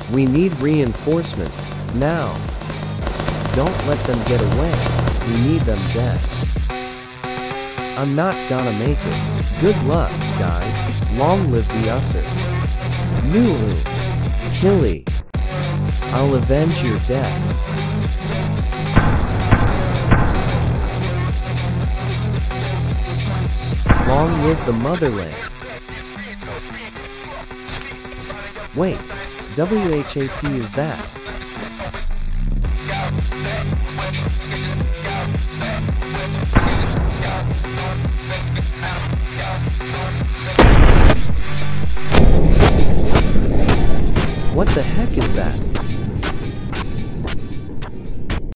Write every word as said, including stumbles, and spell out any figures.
We need reinforcements, now. Don't let them get away, we need them dead. I'm not gonna make it. Good luck, guys. Long live the usser. Nulu. Killy. I'll avenge your death. Long live the motherland. Wait, W H A T is that? What the heck is that?